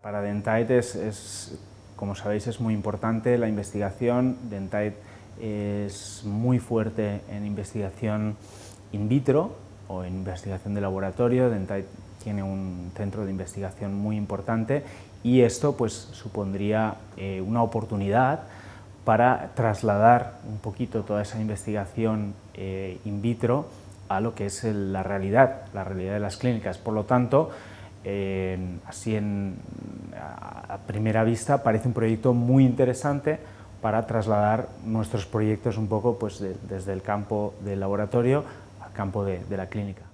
Para Dentaid como sabéis, es muy importante la investigación. Dentaid es muy fuerte en investigación in vitro o en investigación de laboratorio. Dentaid tiene un centro de investigación muy importante y esto pues supondría una oportunidad para trasladar un poquito toda esa investigación in vitro a lo que es la realidad de las clínicas. Por lo tanto, así a primera vista parece un proyecto muy interesante para trasladar nuestros proyectos un poco pues, desde el campo del laboratorio al campo de la clínica.